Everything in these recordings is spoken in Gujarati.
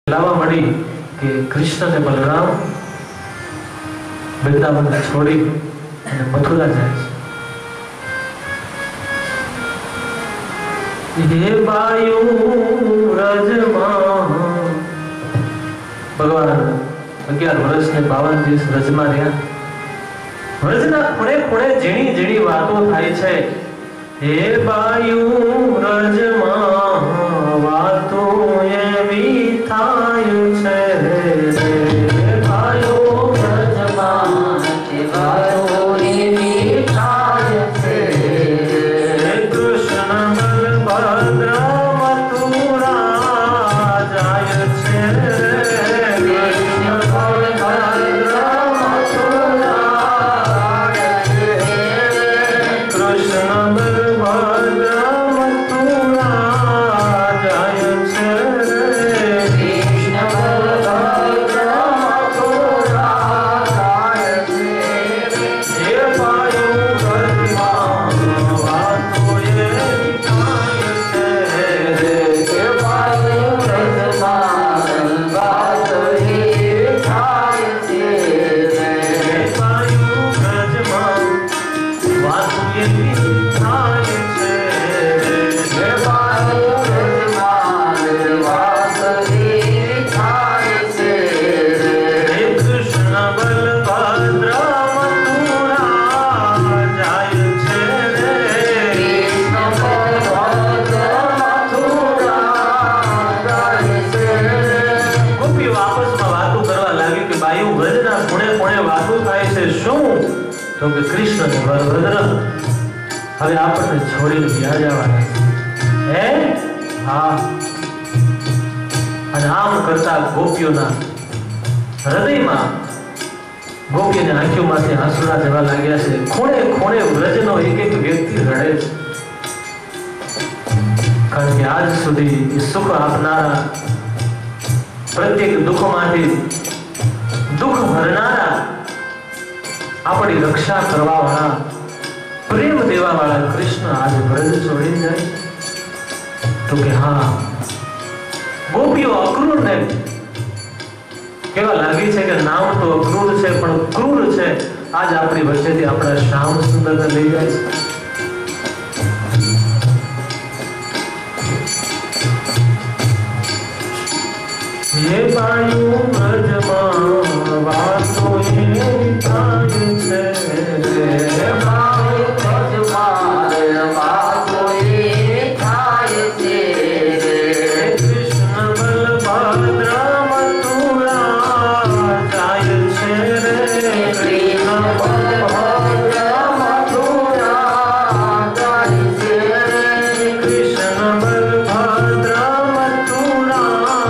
लावा मड़ी कि कृष्ण ने बलराम वृंदावन छोड़ी मथुरा जाए। ये वायु व्रजमा भगवान 11 वर्ष ने 52 દિવસ વ્રજમાં રહ્યા। વ્રજના ખૂણે ખૂણે ઝીણી ઝીણી વાતો થાય છે। હે વાયુ વ્રજમાં વાતો એવી થાય છે। હે વાયુ વ્રજમાં વાતો એવી થાય છે। કૃષ્ણ બલભદ્ર મથુરા જાય છે। તો કે કૃષ્ણ ને બલભદ્ર હવે આપણને છોડીને ગયા જવાના હે। હા, અને આમ કરતા ગોપીઓના હૃદયમાં ગોપીની આંખોમાંથી આંસુડા જવા લાગ્યા છે। ખૂણે ખૂણે વ્રજનો એક એક વ્યક્તિ રડે છે, કારણ કે આજ સુધી સુખ આપનારા, પ્રત્યેક દુઃખમાંથી દુઃખ હરનારા, આપણી રક્ષા કરવા વાળા, પ્રેમ દેવા વાળા કૃષ્ણ आज વ્રજ છોડી જાય। તો કે હા, ગોપીઓ અક્રૂર ને કેવા લાગી છે કે નામ તો અક્રૂર છે પણ ક્રૂર છે। આજ આપણી વચ્ચેથી આપણા શ્યામ સુંદરને લઈ જાય છે। ये वायु व्रजमा वातो ये થાય છે। ये वायु व्रजमा वातो ये થાય છે। કૃષ્ણ બલભદ્ર મથુરા જાય છે। કૃષ્ણ બલભદ્ર મથુરા જાય છે। કૃષ્ણ બલભદ્ર મથુરા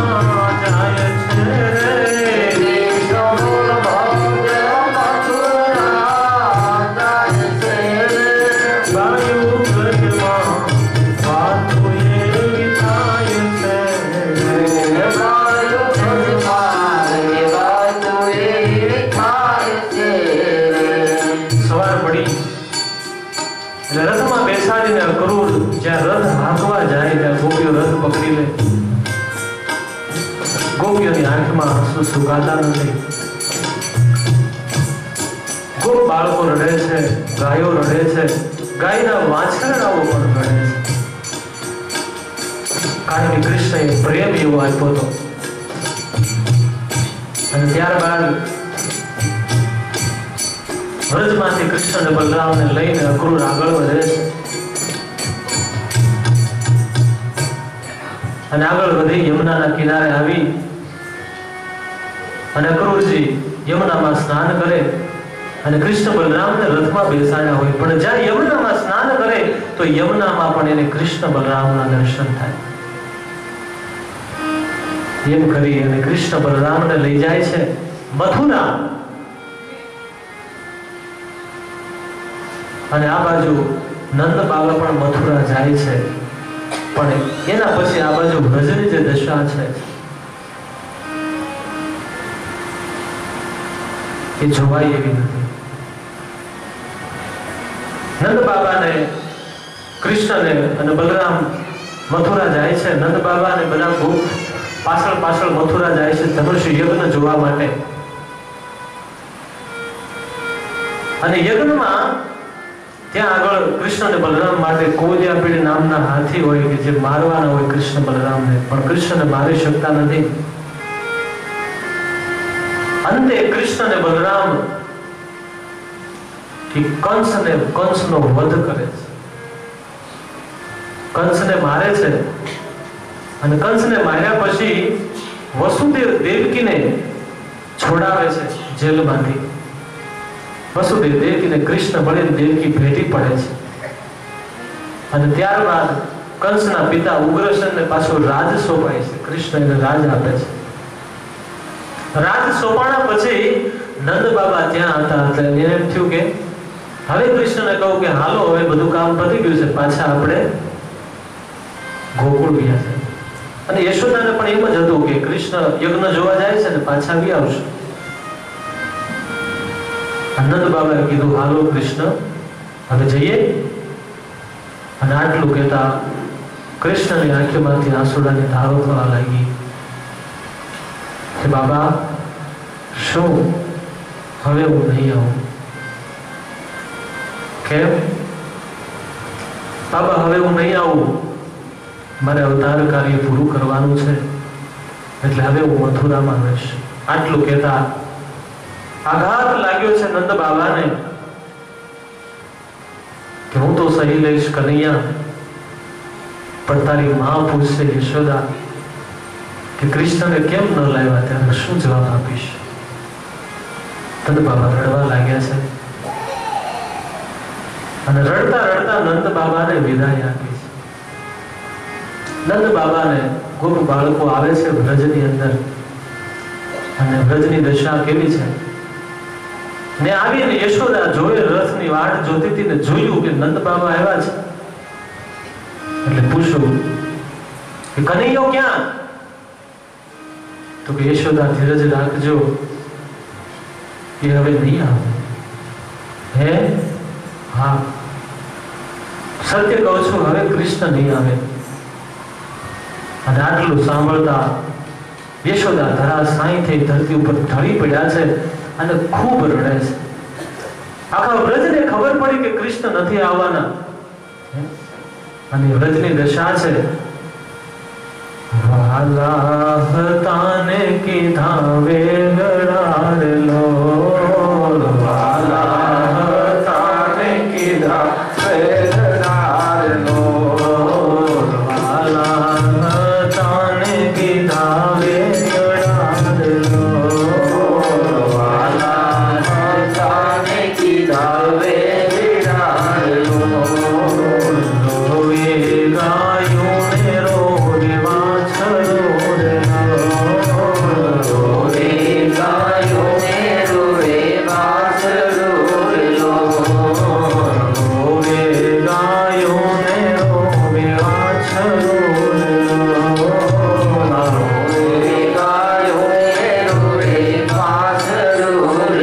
રથમાં બેસાડીને અક્રૂર જ્યાં રથ હાંકવા જાય ત્યાં ગોપીઓ રથ પકડી લે। ગોપીઓની આંખમાં આંસુ સુકાતા નથી। ગોપ બાળકો રડે છે, ગાયો રડે છે, ગાયના વાછરડાઓ પણ રડે છે, કારણ કે કૃષ્ણએ પ્રેમ એવો આપ્યો હતો। અને ત્યારબાદ વ્રજમાંથી કૃષ્ણ અને બલરામને લઈને અક્રૂર આગળ વધે છે અને આગળ વધી યમુનાના કિનારે આવી અને અક્રૂરજી યમુનામાં સ્નાન કરે અને કૃષ્ણ બલરામને રથમાં બેસાડ્યા હોય, પણ જ્યાં યમુનામાં સ્નાન કરે તો યમુનામાં પણ એને કૃષ્ણ બલરામના દર્શન થાય। એમ કરી અને કૃષ્ણ બલરામને લઈ જાય છે મથુરા। અને આ બાજુ નંદ બાબા પણ મથુરા જાય છે, પણ એના પછી આ બાજુ વ્રજની જે દશા છે એ જોવાય એવી નથી। નંદ બાબાને कृष्ण ने बलराम मथुरा जाए छे। नंद बाबा ने बधा પાછળ પાછળ મથુરા જાય છે ધનુષ યજ્ઞ જોવા માટે. અને યજ્ઞમાં ત્યાં આગળ કૃષ્ણ અને બલરામ માટે કોલ્યાપીડી નામના હાથી હોય કે જે મારવાના હોય કૃષ્ણ બલરામને, પણ કૃષ્ણને મારી શકતા નથી. અંતે કૃષ્ણ અને બલરામ કંસનો વધ કરે છે, કંસને મારે છે. અને કંસને માર્યા પછી વસુદેવ દેવકીને છોડાવે છે જેલમાંથી. વસુદેવ દેવકીને કૃષ્ણ મળીને દેવકી ભેટી પડે છે. અને ત્યારબાદ કંસના પિતા ઉગ્રસેનને પાછો રાજ સોંપાય છે. કૃષ્ણ એને રાજ આપે છે. રાજ સોંપાણા પછી નંદ બાબા ત્યાં હતા, એટલે એને એમ થયું કે હવે કૃષ્ણને કહું કે હાલો હવે બધું કામ પતી ગયું છે, પાછા આપણે ગોકુળ ગયા છે. અને યશોદાને પણ એમ જ હતું કે કૃષ્ણ યજ્ઞ જોવા જાય છે ને પાછા આવી આવશે. નંદ બાબાએ કીધું હાલો કૃષ્ણ હવે જઈએ. અને આટલું કહેતા કૃષ્ણની આંખોમાંથી આંસુડાની ધારો થવા લાગી કે બાબા શું હવે હું નહીં આવું? કેમ બાબા હવે હું નહીં આવું? મારે અવતાર કાર્ય પૂરું કરવાનું છે, એટલે હવે હું મથુરામાં રહીશ. આટલું કહેતા આઘાત લાગ્યો છે નંદ બાબાને કે હું તો સહી લઈશ કનૈયા, પણ તારી માં પૂછશે યશોદા કે કૃષ્ણને કેમ ન લાવ્યા, ત્યારે શું જવાબ આપીશ? નંદ બાબા રડવા લાગ્યા છે. અને રડતા રડતા નંદ બાબાને વિદાય આપી છે. નંદ બાબાને ગોપ બાળકો આવે છે વ્રજની અંદર, અને વ્રજની દશા કેવી છે ને આવીને યશોદા જોયે રથની વાટ જોતી હતી ને જોયું કે નંદ બાબા આવ્યા છે. એટલે પૂછ્યું કે કનૈયો ક્યાં? તો કે યશોદા ધીરજ રાખજો, એ હવે નહીં આવે. હે હા સત્ય કહું છું, હવે કૃષ્ણ નહીં આવે. અને આટલું સાંભળતા યશોદા ધરાશાયી થઈ ધરતી ઉપર ઢળી પડ્યા છે અને ખૂબ રડે છે. આખા વ્રજને ખબર પડી કે કૃષ્ણ નથી આવવાના. અને વ્રજની દશા છે વાલા હતાને કીધા વેગડાડલો, વાલા હતાને કીધા વેગડાડલો, વાલા હતાને કીધા વેગડાડલો, વાલા હતાને કીધા વેગડાડલો. રોવે ગાયું ને રોવે વાછડો રે, રોવે ગાયું ને રોવે વાછડો રે, રોવે ગાયું ને રોવે વાછડો રે, રોવે ગાયું ને રોવે વાછડો રે,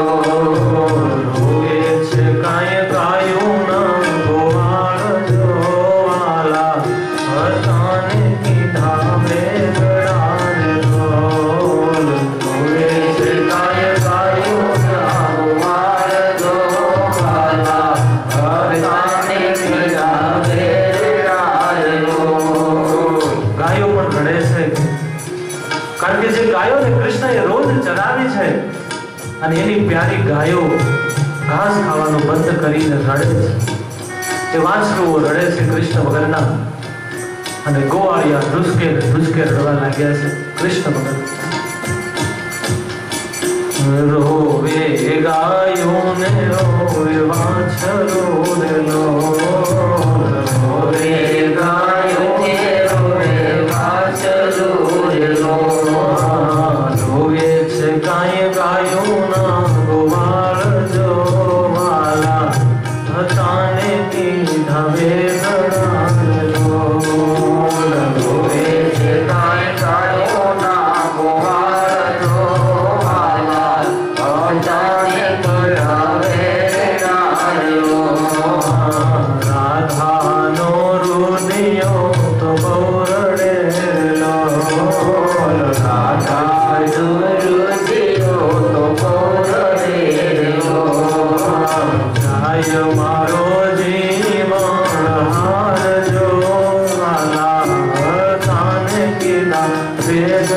રોવે છે કાંઈ ગાયું ના ગોવાળ જોવાલા, હતાને કીધા વેગડાડલો, રોવે છે કાંઈ ગાયું ના ગોવાળ જોવાલા, હતાને કીધા વેગડાડલો. ગાયો પણ રડે છે, કારણ કે જે ગાયોને કૃષ્ણએ રોજ ચરાવી છે અને એની પ્યારી ગાયો ઘાસ ખાવાનું બંધ કરીને રડે છે. એ વાંસળુઓ રડે છે કૃષ્ણ વગરના, અને ગોવાળિયા ધ્રુસકે ધ્રુસકે રડવા લાગ્યા છે કૃષ્ણ વગર. રોવે ગાયો ને રોવે વાછડો રે, રોવે ગાયો ને રોવે વાછડો રે, રોવે છે કાંઈ ગાયો ના ગોવાળ જોવાલા, હતાને કીધા વેગડાડલો, રોવે છે કાંઈ ગાયો ના ગોવાળ જોવાલા, હતાને કીધા વેગડાડલો.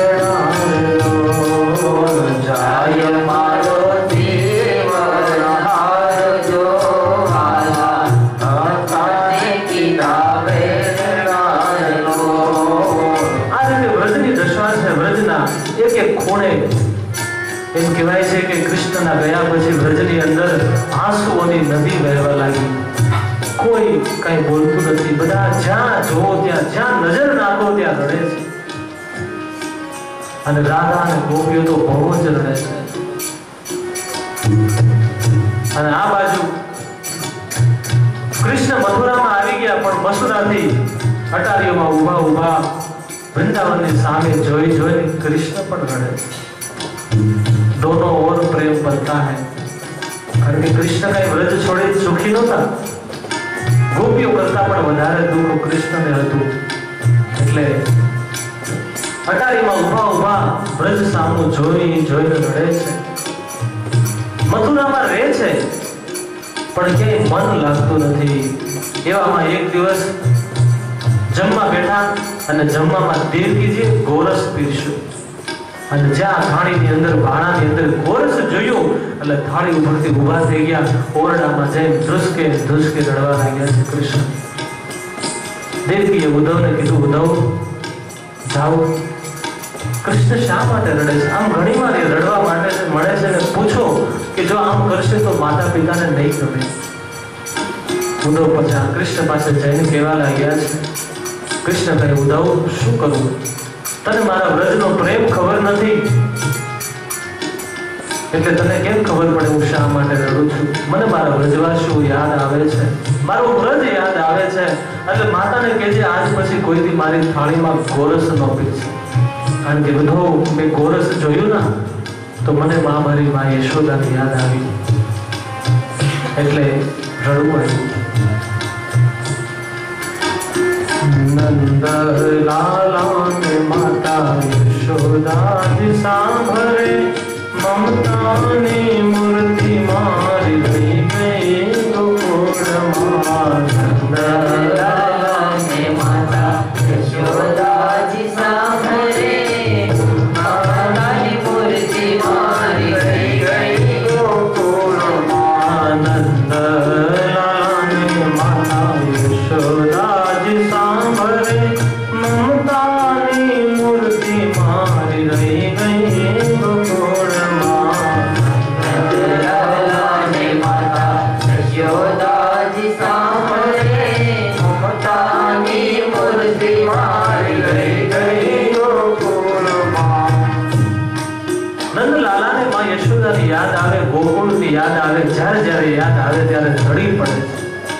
જાય મારો દેવ હારજો વાલા કાને કીધાવે રાયલો. આ રીતે વ્રજની દશા છે. વ્રજના એક એક ખૂણે એમ કહેવાય છે કે કૃષ્ણના ગયા પછી વ્રજની અંદર આંસુઓની નદી વહેવા લાગી. કોઈ કઈ બોલતું નથી. બધા જ્યાં જોવો ત્યાં, જ્યાં નજર નાખો ત્યાં રડે છે. અને રાધા અને ગોપીઓ તો બહુ જ રડે છે. અને આ બાજુ કૃષ્ણ મથુરામાં આવી ગયા, પણ મથુરાથી અટારીઓમાં ઊભા ઊભા વૃંદાવનની સામે જોઈ જોઈને કૃષ્ણ પણ રડે છે. दोनों ओर प्रेम बनता है. कारण કે કૃષ્ણ કઈ વ્રજ છોડી સુખી નહોતા. ગોપીઓ કરતા પણ વધારે દુઃખ કૃષ્ણને હતું. એટલે અટારીમાં ઊભા ઊભા વ્રજ સામું જોઈને રડે છે. મથુરામાં રહે છે પણ ક્યાંય મન લાગતું નથી. એવામાં એક દિવસ જમવા બેઠા અને જમવામાં દેવકીજીએ ગોરસ પીરસ્યું. અને જ્યાં થાળીની અંદર ભાણાની અંદર ગોરસ જોયું એટલે થાળી ઉપરથી ઊભા થઈ ગયા. ઓરડામાં જઈને ધ્રુસકે રડવા લાગ્યા છે કૃષ્ણ. દેવકીએ ઉદ્ધવને કીધું, ઉદ્ધવ જાઓ, કૃષ્ણ શા માટે રડે છે? આમ ઘણી વાર રડવા માટે મળે છે ને પૂછો કે જો આમ કરશે તો માતા પિતાને નહીં ગમે. ઉદ્ધવ પછી કૃષ્ણ પાસે જઈને કહેવા લાગ્યા છે. કૃષ્ણ કહે, ઉદ્ધવ શું કરું? તને મારા વ્રજનો પ્રેમ ખબર નથી એટલે તને કેમ ખબર પડે હું શા માટે રડું છું? મને મારા વ્રજવાસીઓ યાદ આવે છે, મારું વ્રજ યાદ આવે છે. એટલે માતાને કહેજે આજ પછી કોઈથી મારી થાળીમાં ગોરસ ન પીરસે. કારણ કે બધો મેં ગોરસ જોયું ને તો મને મારી મા યશોદાની યાદ આવી એટલે રડવું આવ્યું. नंद लाला ने माता यशोदा जी सांभरे ममता ने मूर्ति मारी गई गोकुल मां. नंद लाला ने माता यशोदा जी सांभरे ममता ने मूर्ति मारी गई गोकुल मां. नंद लाला ने माता यशोदा सांभरे ममता ની મૂર્તિ મારી રહી ગઈ ગોકુળ માં. લાલા ને માતા યશોદાજી સાંભળે મમતા ની મૂર્તિ મારી રહી ગઈ ગોકુળ માં. નંદલાલાને માં યશોદાની યાદ આવે, ગોકુળની યાદ આવે. જ્યારે જ્યારે યાદ આવે ત્યારે રડી પડે છે.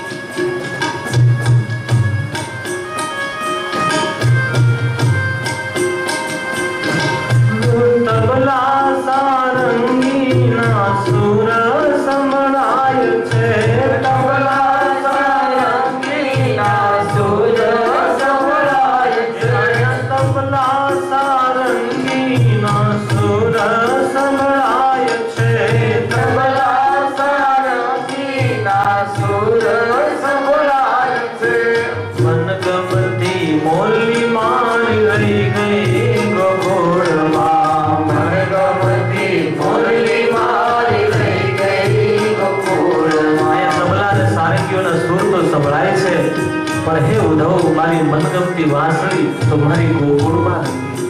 તબલા સારંગી ના સુર સંભળાય છે. તબલા સારંગી ના સુર સંભળાય છે. તબલા સારંગી ના સુર સંભળાય છે. તબલા સારંગી ના સુર સંભળાય છે. મન ગમતી મોરલી મારી રહી ગઈ ગોકુળમાં. સંભળાય છે પણ હે ઉદ્ધવ મારી મનગમતી વાંસળી તો મારી ગોકુળમાં રહી.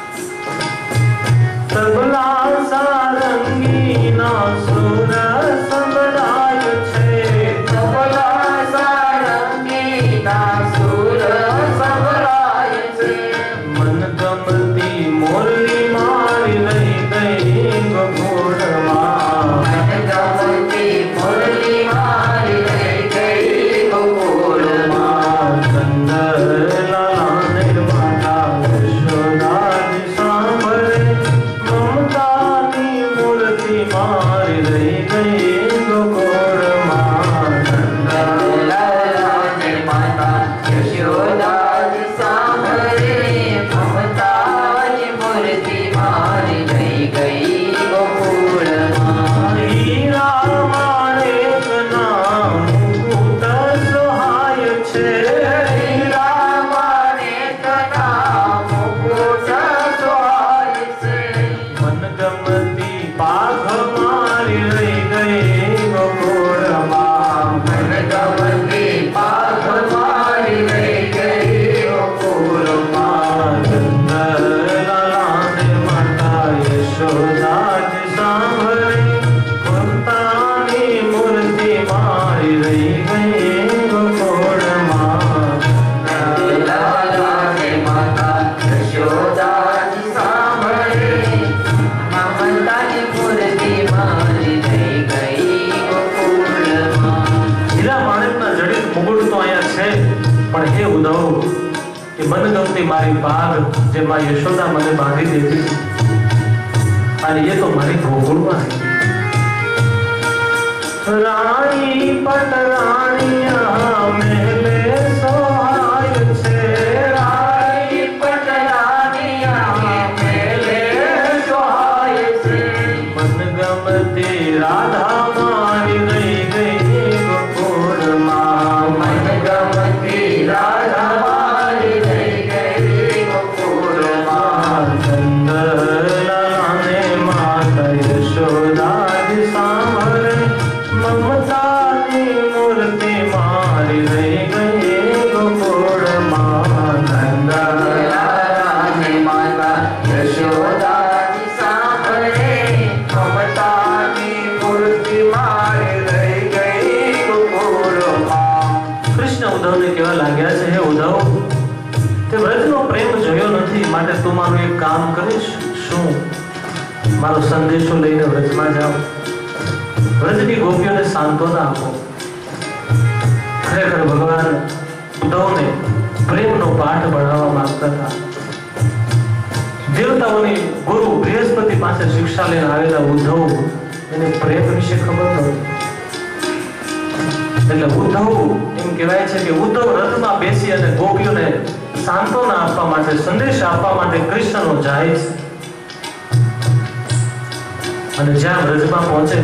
તબલા સારંગી ના સુર સંભળાય છે. તબલા સારંગી ના સુર સંભળાય છે. મનગમતી મોરલી મારી રહી ગઈ ગોકુળમાં. મનગમતી મોરલી મારી રહી ગઈ ગોકુળમાં. લાલા ને માતા યશોદાજી સાંભળે મમતાની મૂર્તિ મારી રહી ગઈ ગોકુળમાં. લાલા ને માતા યશોદાજી સાંભળે મમતાની મૂર્તિ મારી રહી ગઈ ગોકુળમાં. હીરા માણેક ના મુકુટ સોહાય છે. હીરા માણેક ના મુકુટ સોહાય કે મનગમતી મારી પાગ જે માં યશોદા મને બાંધી દેતી અને એ તો મારી ભોગવમાં રાણી પટરાણીયા મેલે સોહાય છે રાણી પટરાણીયા મેલે સોહાય છે મનગમતી રાધા મારી રહી ગઈ ગોકુળમાં મનગમતી રાધા મારી રહી ગઈ ગોકુળમાં ચંદ્રલાને માતા યશોદા સાંભળે મમતાની મૂર્તિ મારી રહી ગઈ ગોકુળમાં નંદલાને માતા યશોદા સાંભળે મમતાની મૂર્તિ મારી રહી ગઈ ગોકુળમાં. કૃષ્ણ ઉદ્ધવને કેવા લાગ્યા છે, હે ઉદ્ધવ, તે વ્રજનો પ્રેમ જોયો નથી, માટે તું મારું એક કામ કરીશ. શું? મારો સંદેશો લઈને વ્રજમાં જાઓ, વ્રજની ગોપીઓને સાંત્વના આપો. ખરેખર ભગવાન ઉદ્ધવને પ્રેમનો પાઠ ભણાવવા માંગતા હતા. દેવતાઓની ગુરુ બૃહસ્પતિ પાસે શિક્ષા લઈને આવેલા ઉદ્ધવ એને પ્રેમ વિશે ખબર નહોતી. એટલે ઉદ્ધવ એમ કહેવાય છે કે ઉદ્ધવ રથમાં બેસી અને ગોપીઓને સાંત્વના આપવા માટે, સંદેશ આપવા માટે કૃષ્ણનો જાય છે. અને જ્યાં વ્રજમાં પહોંચે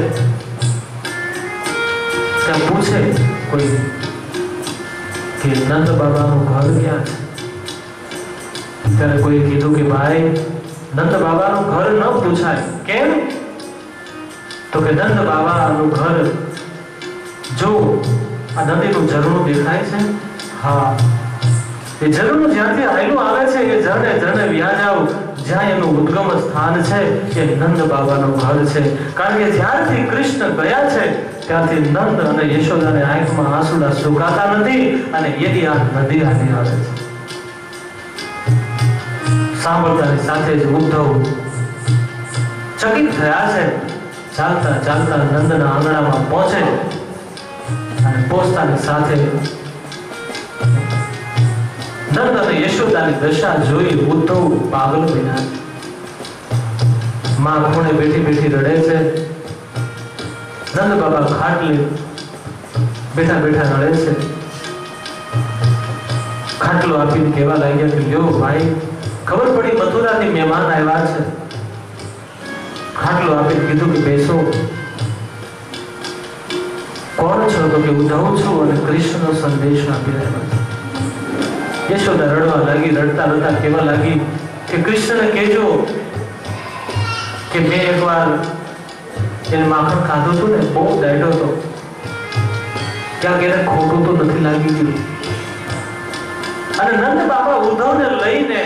ત્યાં પૂછે કોઈ કે નંદ બાબાનું ઘર ક્યાં છે? ત્યારે કોઈ કીધું કે ભાઈ નંદ બાબાનું ઘર ન પૂછાય. કેમ? તો કે નંદ બાબાનું ઘર જો આ નદીનું ઝરણું દેખાય છે, હા, એ ઝરણું જ્યાંથી આયલું આવે છે એ ઝરણે ઝરણે વ્યા જાવ, જ્યાં એનું ઉદ્ગમ સ્થાન છે એ નંદ બાબાનું ઘર છે. કારણ કે જ્યારથી કૃષ્ણ ગયા છે ત્યાંથી નંદ અને યશોદાને આંખમાં આંસુડા સુકાતા નથી અને એની આ નદી હાલી આવે છે. સાંભળતાની સાથે જ ઉદ્ધવ ચકિત થયા છે. ચાલતા ચાલતા નંદના આંગણામાં પહોંચે અને પહોંચતાની સાથે નંદ અને યશોદાની દશા જોઈ ઉદ્ધવ પાગલ બન્યા. માં ખૂણે બેઠી બેઠી રડે છે. નંદ બાબા ખાટલે બેઠા બેઠા રડે છે. ખાટલો આપીને કહેવા લાગ્યા કે લ્યો ભાઈ, ખબર પડી મથુરાથી મહેમાન આવ્યા છે. ખાટલો આપીને કીધું કે બેસો. કોણ છો? તો કે ઉદ્ધવ છું અને કૃષ્ણનો સંદેશ આપી રહ્યો છું. યશોદા રડવા લાગી. રડતા રડતા કહેવા લાગી કે કૃષ્ણને કહેજો કે મેં એકવાર એને માખણ ખાધું હતું ને, બહુ દાઢો હતો, ક્યાંક એને ખોટું તો નથી લાગી ગયું. અને નંદ બાબા ઉદ્ધવને લઈને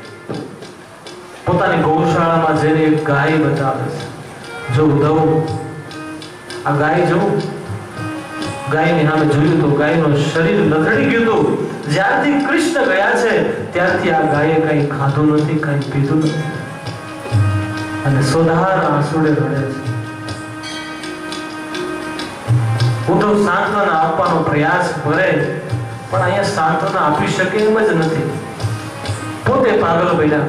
પોતાની ગૌશાળામાં જઈને એક ગાય બતાવે છે. જો ઉદ્ધવ, આ ગાય જો. ગાયની સામે જોયું તો ગાયનું શરીર લથડી ગયું હતું. જ્યારથી કૃષ્ણ ગયા છે ત્યારથી આ ગાયે કઈ ખાધું નથી, કઈ પીધું નથી અને સોધાર આંસુડે રડે છે. ઉદ્ધવ સાંત્વના આપવાનો પ્રયાસ કરે પણ અહીંયા સાંત્વના આપી શકે એમ જ નથી. પોતે પાગલ બન્યા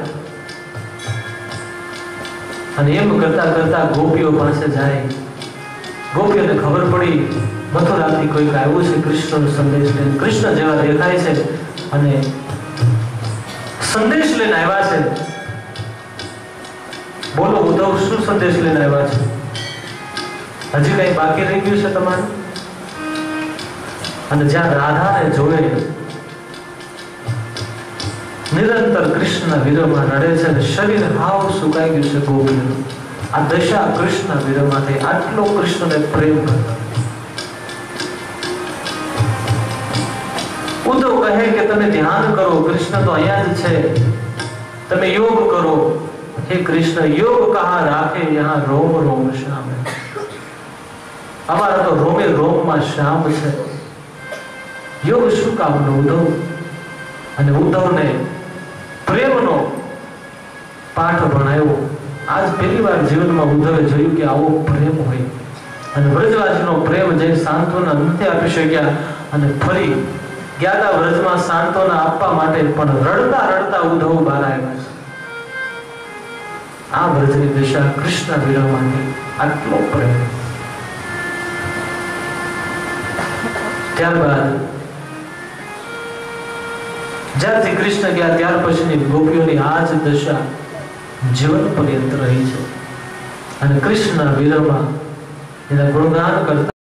અને એમ કરતા કરતા ગોપીઓ પાસે જાય. ગોપીઓને ખબર પડી મથુરાથી કોઈક આવ્યું છે કૃષ્ણનો સંદેશ લઈને. કૃષ્ણ જેવા દેખાય છે અને સંદેશ લઈને આવ્યા છે. બોલો ઉદ્ધવ, શું સંદેશ લઈને આવ્યા છે? હજી કઈ બાકી રહી ગયું છે તમારે? અને જ્યાં રાધાને જોવે નિરંતર કૃષ્ણ વિરહમાં રડે છે અને શરીર હાવ સુકાઈ ગયું છે ગોપીનું. આ દશા કૃષ્ણ વિરહમાં થઈ. આટલો કૃષ્ણને પ્રેમ કરતા. ઉદ્ધવ કહે કે તમે ધ્યાન કરો, કૃષ્ણ તો અહીંયા જ છે, તમે યોગ કરો. હે કૃષ્ણ, યોગ કહા રાખે યહાં રોમ રોમ શ્યામ. અમારા તો રોમે રોમમાં શ્યામ છે. યોગ શું કામનો ઉદ્ધવ? અને ઉદ્ધવને પ્રેમનો પાઠ ભણાયો. આજ પહેલી વાર જીવનમાં ઉદ્ધવે જોયું કે આવો પ્રેમ હોય. અને વ્રજવાસીનો પ્રેમ જે સાંત્વના નથી આપી શક્યા અને ફરી ગયા વ્રજમાં સાંત્વના આપવા માટે, પણ રડતા રડતા ઉદ્ધવ બહાર આવ્યા છે. આ વ્રજની દિશા કૃષ્ણ વિરહમાંથી આટલો પ્રેમ. ત્યારબાદ જ્યારથી કૃષ્ણ ગયા ત્યાર પછીની ગોપીઓની આ જ દશા જીવન પર્યંત રહી છે. અને કૃષ્ણ વિરહમાં એના ગુણગાન કરતા